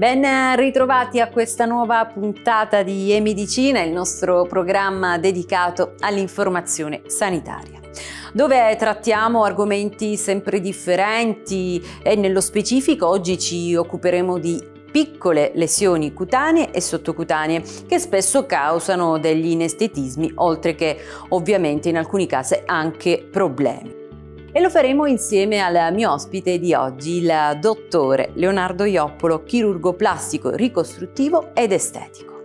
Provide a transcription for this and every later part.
Ben ritrovati a questa nuova puntata di eMedicina, il nostro programma dedicato all'informazione sanitaria, dove trattiamo argomenti sempre differenti e nello specifico oggi ci occuperemo di piccole lesioni cutanee e sottocutanee che spesso causano degli inestetismi, oltre che ovviamente in alcuni casi anche problemi. E lo faremo insieme al mio ospite di oggi, il dottore Leonardo Ioppolo, chirurgo plastico, ricostruttivo ed estetico.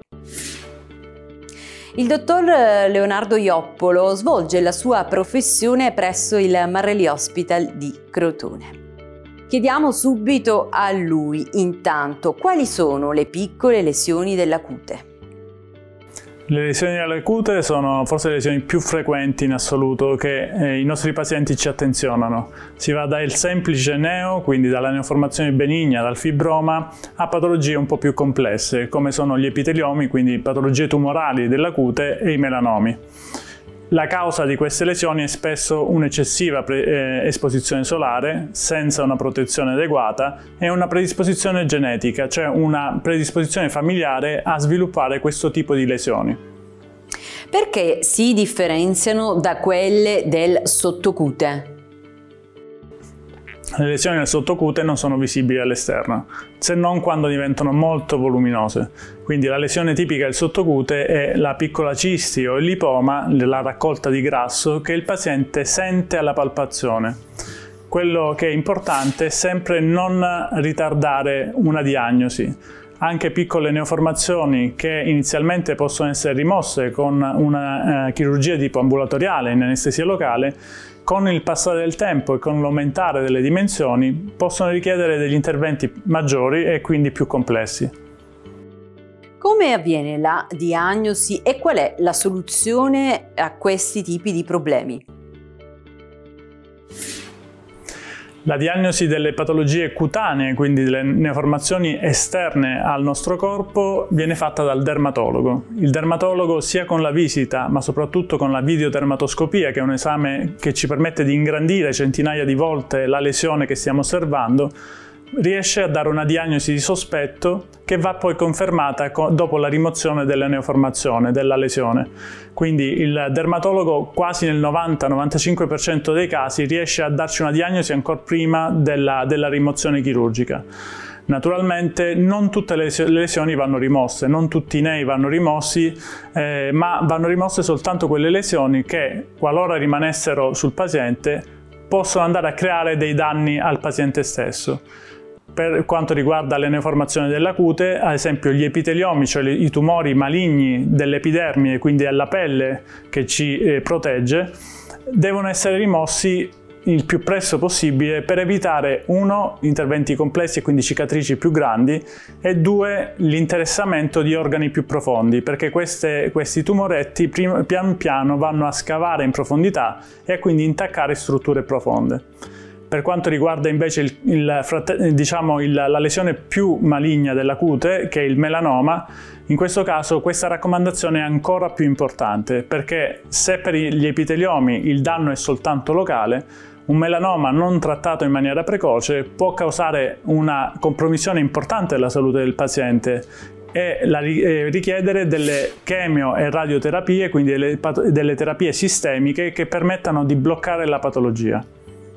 Il dottor Leonardo Ioppolo svolge la sua professione presso il Marelli Hospital di Crotone. Chiediamo subito a lui, intanto, quali sono le piccole lesioni della cute? Le lesioni della cute sono forse le lesioni più frequenti in assoluto che i nostri pazienti ci attenzionano. Si va dal semplice neo, quindi dalla neoformazione benigna, dal fibroma, a patologie un po' più complesse, come sono gli epiteliomi, quindi patologie tumorali della cute, e i melanomi. La causa di queste lesioni è spesso un'eccessiva esposizione solare senza una protezione adeguata e una predisposizione genetica, cioè una predisposizione familiare a sviluppare questo tipo di lesioni. Perché si differenziano da quelle del sottocute? Le lesioni del sottocute non sono visibili all'esterno, se non quando diventano molto voluminose. Quindi la lesione tipica del sottocute è la piccola cisti o il lipoma, la raccolta di grasso che il paziente sente alla palpazione. Quello che è importante è sempre non ritardare una diagnosi. Anche piccole neoformazioni che inizialmente possono essere rimosse con una chirurgia tipo ambulatoriale in anestesia locale, con il passare del tempo e con l'aumentare delle dimensioni possono richiedere degli interventi maggiori e quindi più complessi. Come avviene la diagnosi e qual è la soluzione a questi tipi di problemi? La diagnosi delle patologie cutanee, quindi delle neoformazioni esterne al nostro corpo, viene fatta dal dermatologo. Il dermatologo, sia con la visita, ma soprattutto con la videodermatoscopia, che è un esame che ci permette di ingrandire centinaia di volte la lesione che stiamo osservando, riesce a dare una diagnosi di sospetto che va poi confermata dopo la rimozione della neoformazione, della lesione. Quindi il dermatologo quasi nel 90-95% dei casi riesce a darci una diagnosi ancora prima della rimozione chirurgica. Naturalmente non tutte le lesioni vanno rimosse, non tutti i nei vanno rimossi, ma vanno rimosse soltanto quelle lesioni che, qualora rimanessero sul paziente, possono andare a creare dei danni al paziente stesso. Per quanto riguarda le neoformazioni della cute, ad esempio gli epiteliomi, cioè i tumori maligni dell'epidermide, quindi della pelle che ci protegge, devono essere rimossi il più presto possibile per evitare, uno, interventi complessi e quindi cicatrici più grandi, e due, l'interessamento di organi pipiù profondi, perché questi tumoretti pian piano vanno a scavare in profondità e a quindi intaccare strutture profonde. Per quanto riguarda invece la lesione più maligna della cute, che è il melanoma, in questo caso questa raccomandazione è ancora più importante, perché se per gli epiteliomi il danno è soltanto locale, un melanoma non trattato in maniera precoce può causare una compromissione importante della salute del paziente e richiedere delle chemio e radioterapie, quindi delle terapie sistemiche che permettano di bloccare la patologia.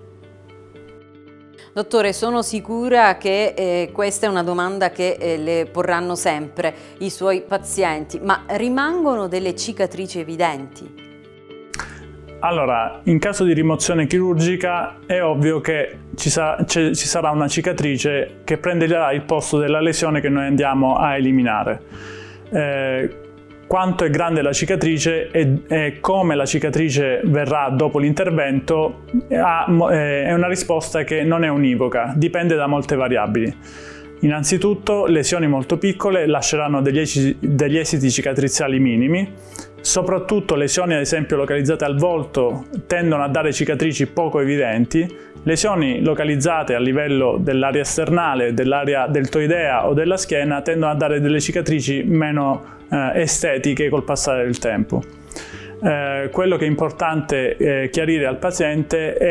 Dottore, sono sicura che questa è una domanda che le porranno sempre i suoi pazienti, ma rimangono delle cicatrici evidenti? Allora, in caso di rimozione chirurgica è ovvio che ci sarà una cicatrice che prenderà il posto della lesione che noi andiamo a eliminare. Quanto è grande la cicatrice e come la cicatrice verrà dopo l'intervento è una risposta che non è univoca, dipende da molte variabili. Innanzitutto, lesioni molto piccole lasceranno degli esiti cicatriziali minimi, soprattutto lesioni ad esempio localizzate al volto tendono a dare cicatrici poco evidenti, lesioni localizzate a livello dell'area sternale, dell'area deltoidea o della schiena tendono a dare delle cicatrici meno estetiche col passare del tempo. Quello che è importante chiarire al paziente è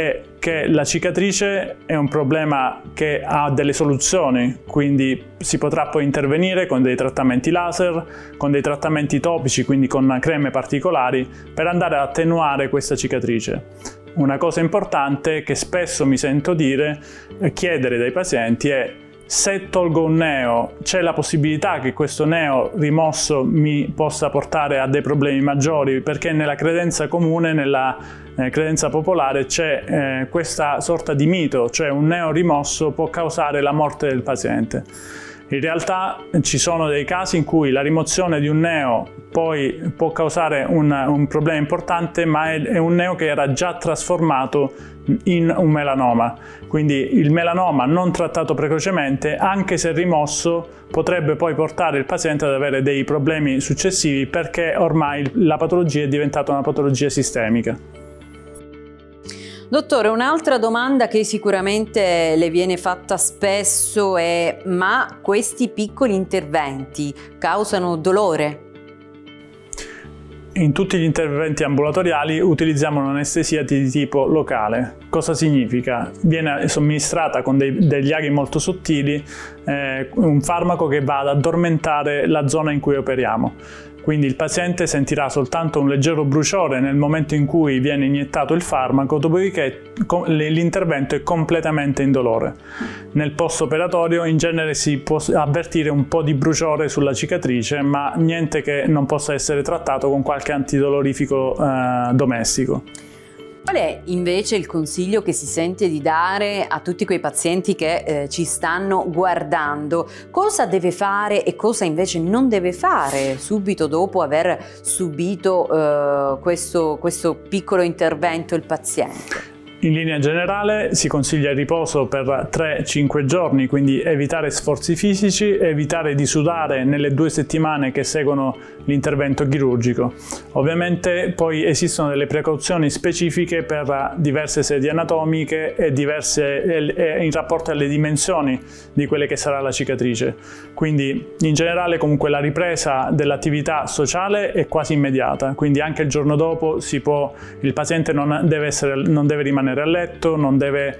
perché la cicatrice è un problema che ha delle soluzioni, quindi si potrà poi intervenire con dei trattamenti laser, con dei trattamenti topici, quindi con creme particolari, per andare ad attenuare questa cicatrice. Una cosa importante che spesso mi sento chiedere dai pazienti è: se tolgo un neo, c'è la possibilità che questo neo rimosso mi possa portare a dei problemi maggiori? Perché nella credenza comune, nella credenza popolare, c'è questa sorta di mito, cioè un neo rimosso può causare la morte del paziente. In realtà ci sono dei casi in cui la rimozione di un neo poi può causare un problema importante, ma è un neo che era già trasformato in un melanoma. Quindi il melanoma non trattato precocemente, anche se rimosso, potrebbe poi portare il paziente ad avere dei problemi successivi, perché ormai la patologia è diventata una patologia sistemica. Dottore, un'altra domanda che sicuramente le viene fatta spesso è: ma questi piccoli interventi causano dolore? In tutti gli interventi ambulatoriali utilizziamo un'anestesia di tipo locale. Cosa significa? Viene somministrata con degli aghi molto sottili un farmaco che va ad addormentare la zona in cui operiamo. Quindi il paziente sentirà soltanto un leggero bruciore nel momento in cui viene iniettato il farmaco, dopodiché l'intervento è completamente indolore. Nel post-operatorio in genere si può avvertire un po' di bruciore sulla cicatrice, ma niente che non possa essere trattato con qualche antidolorifico domestico. Qual è invece il consiglio che si sente di dare a tutti quei pazienti che ci stanno guardando? Cosa deve fare e cosa invece non deve fare subito dopo aver subito questo piccolo intervento il paziente? In linea generale si consiglia il riposo per 3-5 giorni, quindi evitare sforzi fisici, evitare di sudare nelle 2 settimane che seguono l'intervento chirurgico. Ovviamente poi esistono delle precauzioni specifiche per diverse sedie anatomiche e in rapporto alle dimensioni di quelle che sarà la cicatrice. Quindi in generale comunque la ripresa dell'attività sociale è quasi immediata, quindi anche il giorno dopo il paziente non deve rimanere a letto, non deve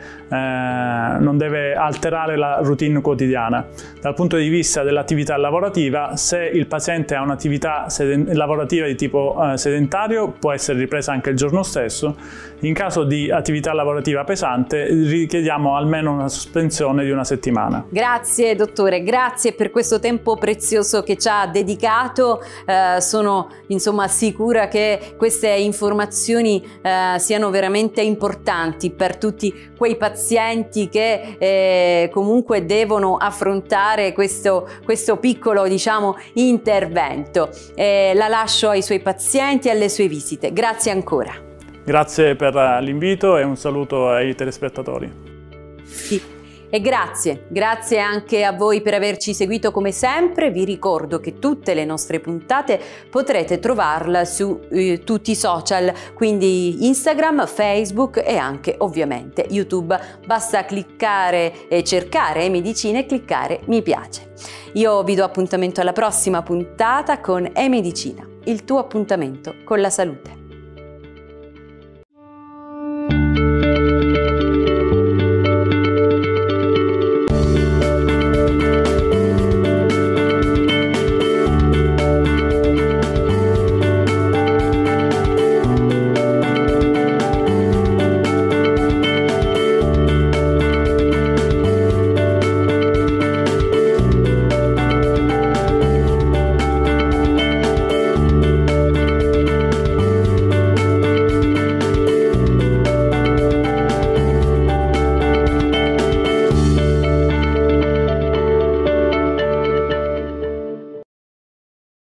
alterare la routine quotidiana. Dal punto di vista dell'attività lavorativa, se il paziente ha un'attività lavorativa di tipo sedentario, può essere ripresa anche il giorno stesso. In caso di attività lavorativa pesante, richiediamo almeno una sospensione di 1 settimana. Grazie dottore, grazie per questo tempo prezioso che ci ha dedicato. Sono insomma sicura che queste informazioni siano veramente importanti per tutti quei pazienti che comunque devono affrontare questo piccolo, diciamo, intervento. La lascio ai suoi pazienti e alle sue visite. Grazie ancora. Grazie per l'invito e un saluto ai telespettatori. Sì. E grazie anche a voi per averci seguito come sempre. Vi ricordo che tutte le nostre puntate potrete trovarle su tutti i social, quindi Instagram, Facebook e anche ovviamente YouTube. Basta cliccare e cercare e-Medicina e cliccare mi piace. Io vi do appuntamento alla prossima puntata con e-Medicina, il tuo appuntamento con la salute.